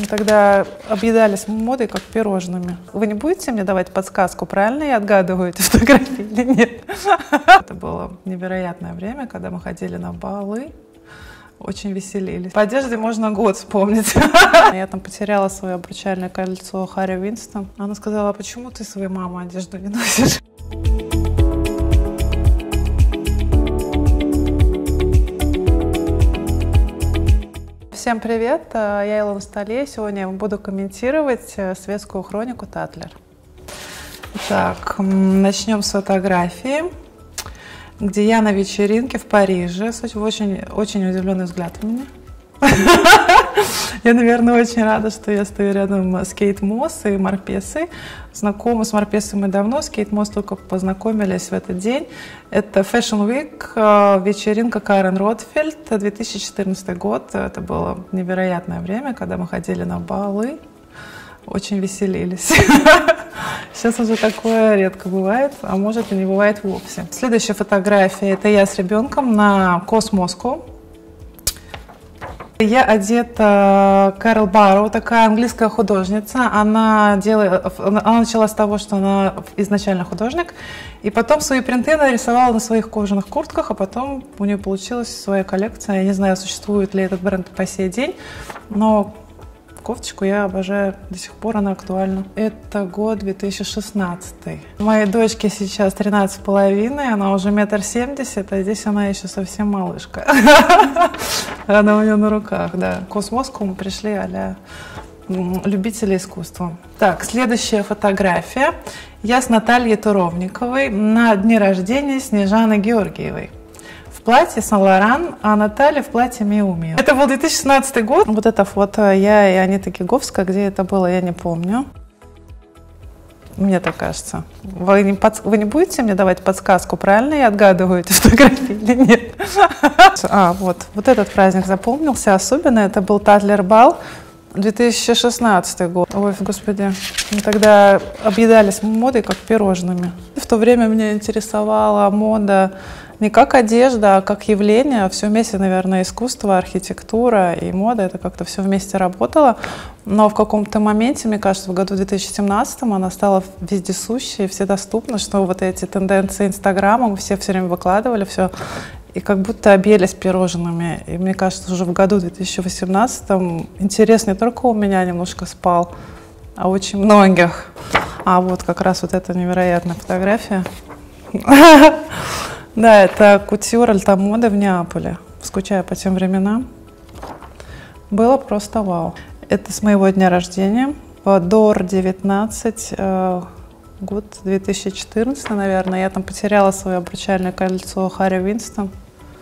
тогда объедались модой как пирожными. Вы не будете мне давать подсказку, правильно я отгадываю эти фотографии или нет? Это было невероятное время, когда мы ходили на балы, очень веселились. По одежде можно год вспомнить. Я там потеряла свое обручальное кольцо Харри Винстон. Она сказала: а почему ты своей мамы одежду не носишь? Всем привет, я Илона Столе. Сегодня я буду комментировать светскую хронику Татлер. Так, начнем с фотографии, где я на вечеринке в Париже. Очень удивленный взгляд у меня. Я, наверное, очень рада, что я стою рядом с Кейт Мосс и Марпесой. Знакомы с Марпесой мы давно, с Кейт Мосс только познакомились в этот день. Это Fashion Week, вечеринка Карен Ротфельд, 2014 год. Это было невероятное время, когда мы ходили на балы, очень веселились. Сейчас уже такое редко бывает, а может и не бывает вовсе. Следующая фотография — это я с ребенком на Космоску. Я одета Кэрол Барроу, такая английская художница. Она начала с того, что она изначально художник, и потом свои принты нарисовала на своих кожаных куртках, а потом у нее получилась своя коллекция. Я не знаю, существует ли этот бренд по сей день, но кофточку я обожаю до сих пор, она актуальна. Это год 2016. Моей дочке сейчас 13,5, она уже 1,70 м, а здесь она еще совсем малышка. Она у нее на руках, да. В Космоску мы пришли а-ля любители искусства. Так, следующая фотография. Я с Натальей Туровниковой на дне рождения Снежаны Георгиевой. В платье Сан-Лоран, а Наталья в платье Миу-Миу. Это был 2016 год. Вот это фото я и Анита Гиговская. Где это было, я не помню. Мне так кажется. Вы не будете мне давать подсказку, правильно я отгадываю эти фотографии или нет? Вот этот праздник запомнился особенно. Это был Татлер бал, 2016 год. Ой, господи, мы тогда объедались модой как пирожными. В то время меня интересовала мода не как одежда, а как явление. Все вместе, наверное, искусство, архитектура и мода. Это как-то все вместе работало. Но в каком-то моменте, мне кажется, в году 2017 она стала вездесущей, вседоступна, что вот эти тенденции Инстаграма мы все время выкладывали, все. И как будто объелись пирожными. И мне кажется, уже в году 2018 интерес не только у меня немножко спал, а у очень многих. А вот как раз вот эта невероятная фотография. Да, это кутюр Альтамода в Неаполе. Скучаю по тем временам. Было просто вау. Это с моего дня рождения. Дор 19, год 2014, наверное. Я там потеряла свое обручальное кольцо Харри Винстон.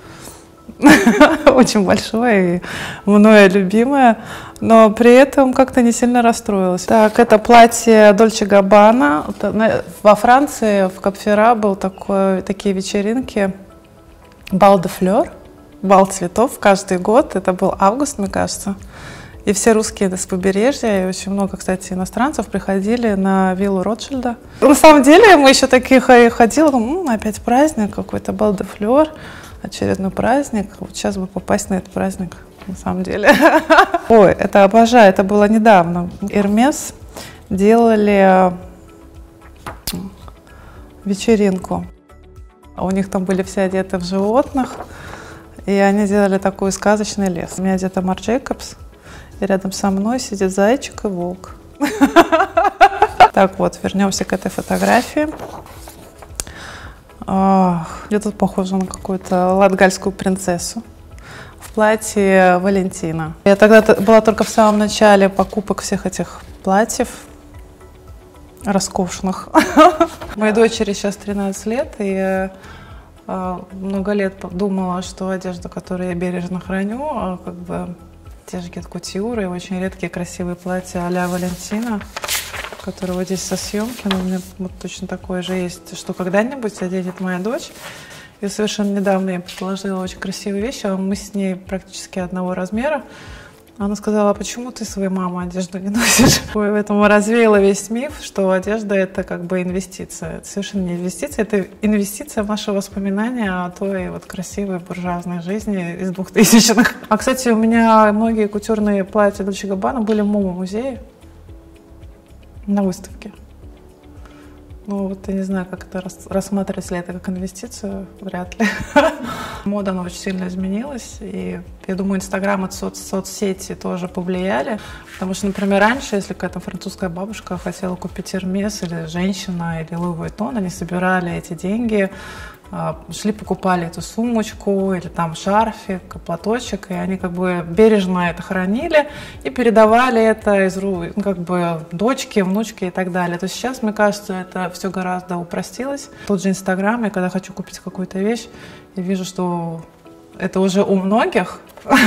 Очень большое и мною любимое, но при этом как-то не сильно расстроилась. Так, это платье Дольче Габбана. Во Франции, в Кап-Фера был такие вечеринки, бал де флёр, бал цветов каждый год. Это был август, мне кажется. И все русские с побережья, и очень много, кстати, иностранцев приходили на виллу Ротшильда. На самом деле мы еще такие ходили, опять праздник какой-то, бал де флёр. Очередной праздник. Вот сейчас бы попасть на этот праздник, на самом деле. Ой, это обожаю, это было недавно. Hermès делали вечеринку. У них там были все одеты в животных, и они делали такой сказочный лес. У меня одета Марc Jacobs, и рядом со мной сидит зайчик и волк. Так вот, вернемся к этой фотографии. Я тут похожа на какую-то латгальскую принцессу в платье Валентина. Я тогда была только в самом начале покупок всех этих платьев роскошных. Моей дочери сейчас 13 лет, и я много лет думала, что одежда, которую я бережно храню, как бы те же кутюры и очень редкие красивые платья а-ля Валентина, которого здесь со съемки, но у меня вот точно такое же есть, что когда-нибудь оденет моя дочь. И совершенно недавно я предложила очень красивые вещи, а мы с ней практически одного размера. Она сказала: а почему ты своей мамы одежду не носишь? Поэтому развеяла весь миф, что одежда — это как бы инвестиция. Это совершенно не инвестиция, это инвестиция в наши воспоминания о той вот красивой буржуазной жизни из 2000-х. А, кстати, у меня многие кутюрные платья Dolce & Gabbana были в МОМА-музее на выставке. Ну, вот я не знаю, как это рассматривать ли это как инвестицию, вряд ли. Мода, она очень сильно изменилась, и я думаю, Инстаграм и соцсети тоже повлияли, потому что, например, раньше, если какая-то французская бабушка хотела купить Hermès, или женщина, или Louis Vuitton, они собирали эти деньги, шли, покупали эту сумочку или там шарфик, платочек, и они как бы бережно это хранили и передавали это из рук, ну, как бы дочке, внучке и так далее. То есть сейчас, мне кажется, это все гораздо упростилось. Тот же Инстаграм, я когда хочу купить какую-то вещь, я вижу, что это уже у многих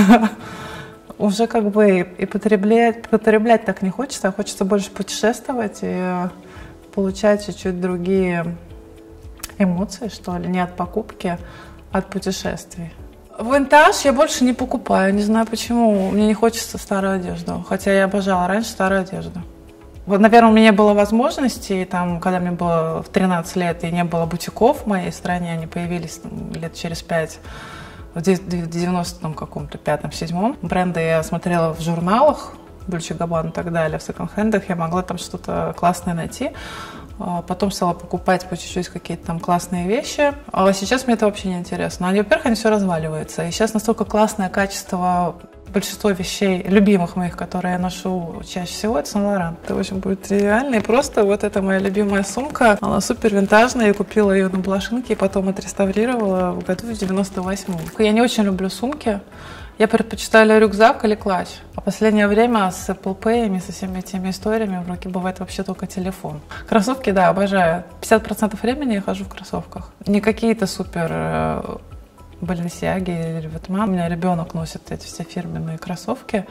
уже как бы и потреблять так не хочется, а хочется больше путешествовать и получать чуть-чуть другие эмоции, что ли, не от покупки, а от путешествий. Винтаж я больше не покупаю, не знаю почему, мне не хочется старую одежду, хотя я обожала раньше старую одежду. Вот, наверное, у меня не было возможности, там, когда мне было в 13 лет и не было бутиков в моей стране, они появились лет через 5, в 90-м каком-то, 5-м, 7-м. Бренды я смотрела в журналах, Dolce & Gabbana и так далее, в секонд-хендах, я могла там что-то классное найти. Потом стала покупать по чуть-чуть какие-то там классные вещи. А сейчас мне это вообще не интересно. Во-первых, они все разваливаются. И сейчас настолько классное качество большинство вещей, любимых моих, которые я ношу чаще всего, это Saint Laurent. Это очень будет реально. И просто вот это моя любимая сумка. Она супер винтажная. Я купила ее на блошинке и потом отреставрировала в году в 98-м. Я не очень люблю сумки. Я предпочитаю рюкзак или клатч. А в последнее время с Apple Pay, со всеми этими историями в руке бывает вообще только телефон. Кроссовки, да, обожаю. 50% времени я хожу в кроссовках. Не какие-то супер Balenciaga или Витман. У меня ребенок носит эти все фирменные кроссовки.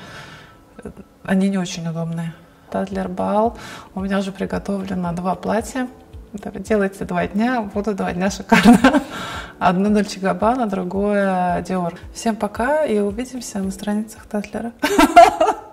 Они не очень удобные. Татлер Баал. У меня уже приготовлено 2 платья. Делайте 2 дня, буду 2 дня шикарно. Одно Dolce & Gabbana, другое Dior. Всем пока и увидимся на страницах Татлера.